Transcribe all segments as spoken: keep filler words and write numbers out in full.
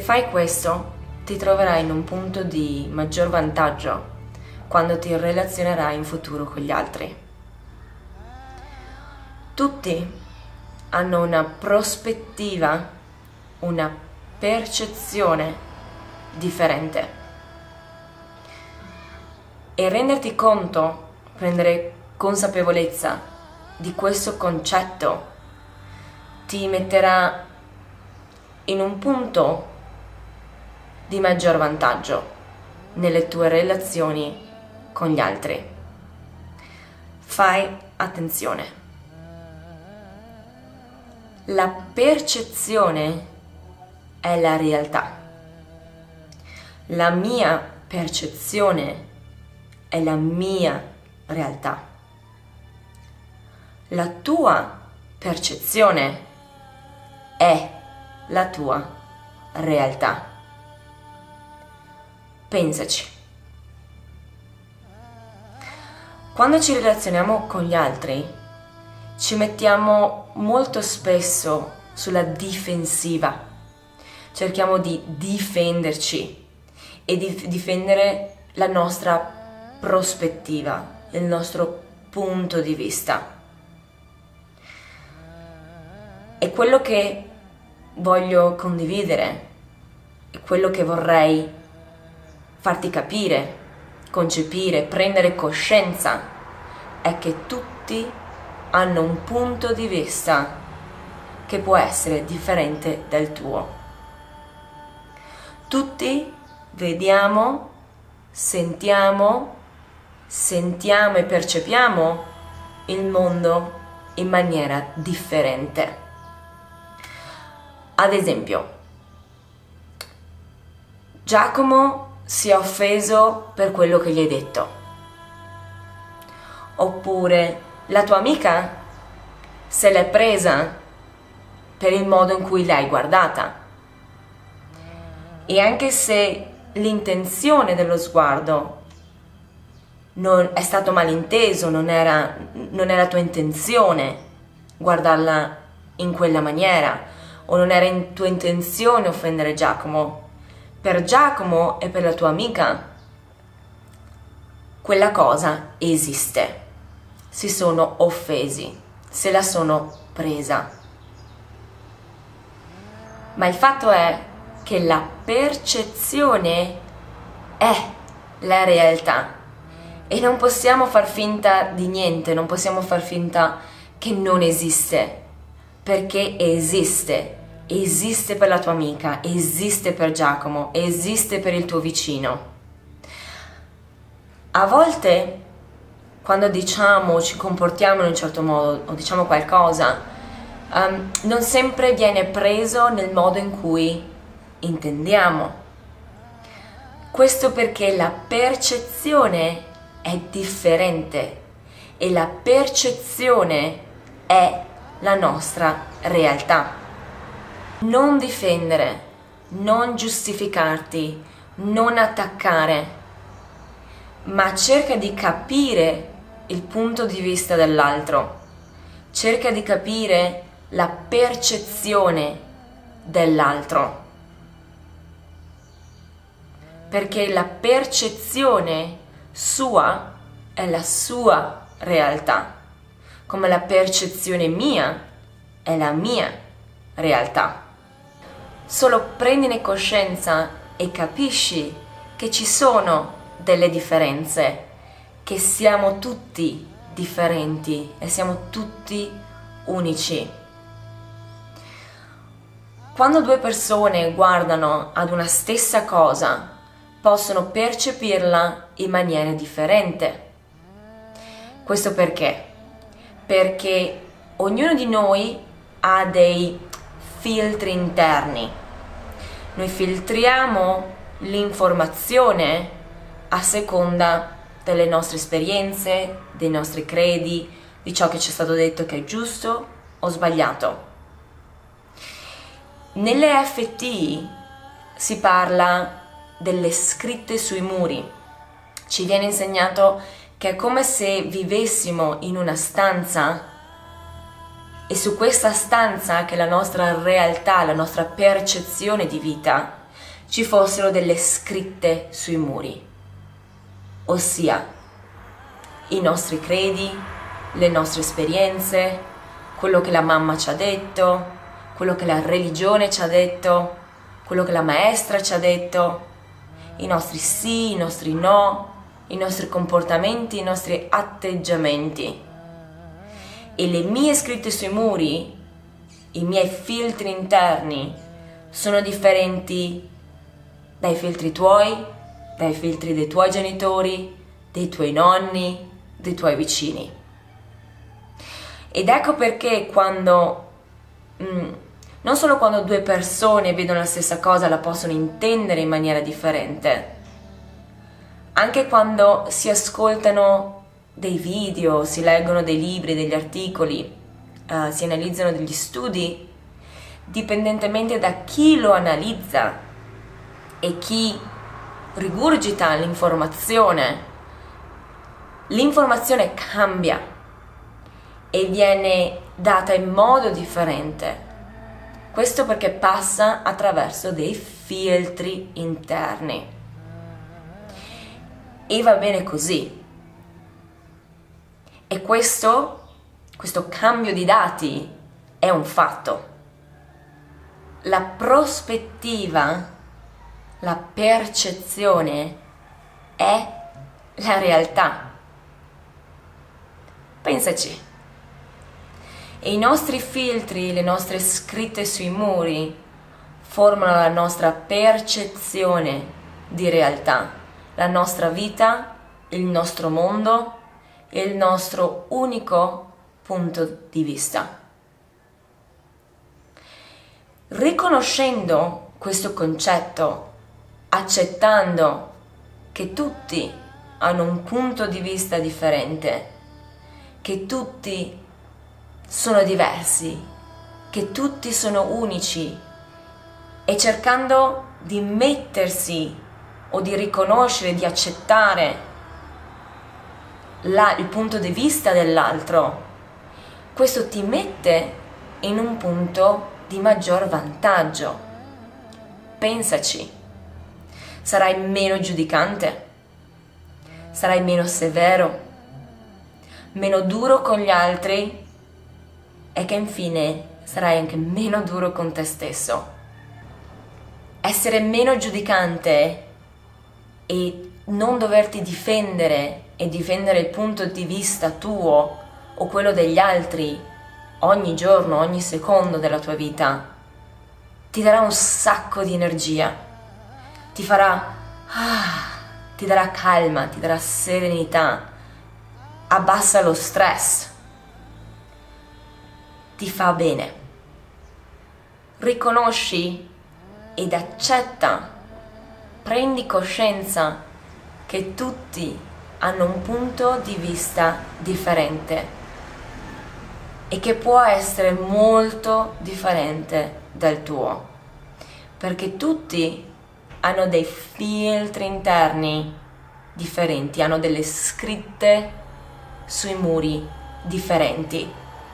fai questo, ti troverai in un punto di maggior vantaggio quando ti relazionerai in futuro con gli altri. Tutti hanno una prospettiva, una percezione differente. E renderti conto, prendere consapevolezza di questo concetto ti metterà in un punto di maggior vantaggio nelle tue relazioni con gli altri. Fai attenzione. La percezione è la realtà. La mia percezione è la mia realtà. La tua percezione è la tua realtà. Pensaci. Quando ci relazioniamo con gli altri, ci mettiamo molto spesso sulla difensiva. Cerchiamo di difenderci e di difendere la nostra prospettiva, il nostro punto di vista. E quello che voglio condividere, e quello che vorrei farti capire, concepire, prendere coscienza, è che tutti hanno un punto di vista che può essere differente dal tuo. Tutti vediamo, sentiamo, sentiamo e percepiamo il mondo in maniera differente. Ad esempio, Giacomo si è offeso per quello che gli hai detto. Oppure la tua amica se l'è presa per il modo in cui l'hai guardata. E anche se l'intenzione dello sguardo non è stato malinteso, non era, non era tua intenzione guardarla in quella maniera, o non era in tua intenzione offendere Giacomo, per Giacomo e per la tua amica quella cosa esiste. Si sono offesi, se la sono presa. Ma il fatto è che la percezione è la realtà e non possiamo far finta di niente, non possiamo far finta che non esiste, perché esiste. Esiste per la tua amica, esiste per Giacomo, esiste per il tuo vicino. A volte, quando diciamo, ci comportiamo in un certo modo o diciamo qualcosa, um, non sempre viene preso nel modo in cui intendiamo. Questo perché la percezione è differente e la percezione è la nostra realtà. Non difendere, non giustificarti, non attaccare, ma cerca di capire il punto di vista dell'altro, cerca di capire la percezione dell'altro, perché la percezione sua è la sua realtà, come la percezione mia è la mia realtà. Solo prendine coscienza e capisci che ci sono delle differenze, che siamo tutti differenti e siamo tutti unici. Quando due persone guardano ad una stessa cosa, possono percepirla in maniere differenti. Questo perché? Perché ognuno di noi ha dei filtri interni. Noi filtriamo l'informazione a seconda delle nostre esperienze, dei nostri credi, di ciò che ci è stato detto che è giusto o sbagliato. Nelle E F T si parla delle scritte sui muri. Ci viene insegnato che è come se vivessimo in una stanza e su questa stanza, che è la nostra realtà, la nostra percezione di vita, ci fossero delle scritte sui muri, ossia i nostri credi, le nostre esperienze, quello che la mamma ci ha detto, quello che la religione ci ha detto, quello che la maestra ci ha detto, i nostri sì, i nostri no, i nostri comportamenti, i nostri atteggiamenti. E le mie scritte sui muri, i miei filtri interni, sono differenti dai filtri tuoi, dai filtri dei tuoi genitori, dei tuoi nonni, dei tuoi vicini. Ed ecco perché quando, mm, non solo quando due persone vedono la stessa cosa la possono intendere in maniera differente, anche quando si ascoltano dei video, si leggono dei libri, degli articoli, uh, si analizzano degli studi, dipendentemente da chi lo analizza e chi rigurgita l'informazione, l'informazione cambia e viene data in modo differente. Questo perché passa attraverso dei filtri interni. E va bene così. E questo, questo cambio di dati è un fatto. La prospettiva, la percezione è la realtà. Pensaci. E i nostri filtri, le nostre scritte sui muri formano la nostra percezione di realtà, la nostra vita, il nostro mondo e il nostro unico punto di vista. Riconoscendo questo concetto, accettando che tutti hanno un punto di vista differente, che tutti sono diversi, che tutti sono unici, e cercando di mettersi o di riconoscere, di accettare la, il punto di vista dell'altro, questo ti mette in un punto di maggior vantaggio. Pensaci, sarai meno giudicante, sarai meno severo, meno duro con gli altri e che infine sarai anche meno duro con te stesso. Essere meno giudicante e non doverti difendere e difendere il punto di vista tuo o quello degli altri ogni giorno, ogni secondo della tua vita, ti darà un sacco di energia, ti farà, ah, ti darà calma, ti darà serenità, abbassa lo stress, ti fa bene. Riconosci ed accetta, prendi coscienza che tutti hanno un punto di vista differente e che può essere molto differente dal tuo, perché tutti hanno dei filtri interni differenti, hanno delle scritte sui muri differenti.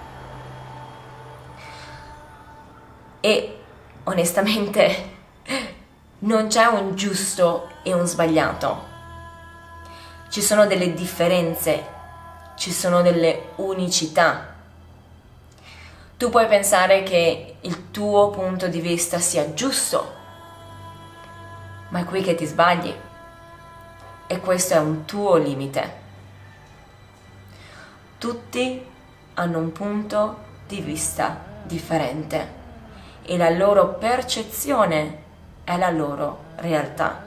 E onestamente non c'è un giusto e un sbagliato. Ci sono delle differenze, ci sono delle unicità. Tu puoi pensare che il tuo punto di vista sia giusto, ma è qui che ti sbagli. E questo è un tuo limite. Tutti hanno un punto di vista differente e la loro percezione è la loro realtà,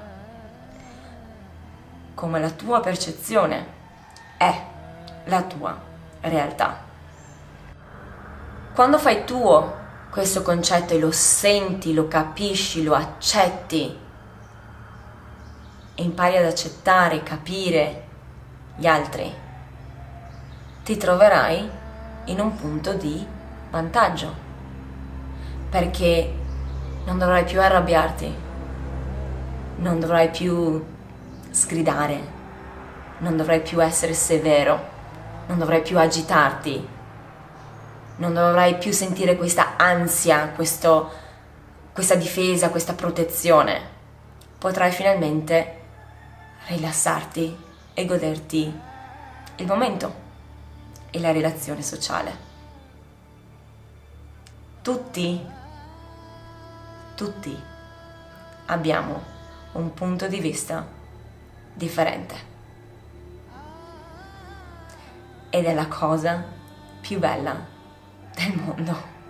come la tua percezione è la tua realtà. Quando fai tuo questo concetto e lo senti, lo capisci, lo accetti e impari ad accettare e capire gli altri, ti troverai in un punto di vantaggio, perché non dovrai più arrabbiarti, non dovrai più sgridare, non dovrai più essere severo, non dovrai più agitarti, non dovrai più sentire questa ansia, questo, questa difesa, questa protezione, potrai finalmente rilassarti e goderti il momento e la relazione sociale. Tutti, tutti abbiamo un punto di vista differente ed è la cosa più bella del mondo.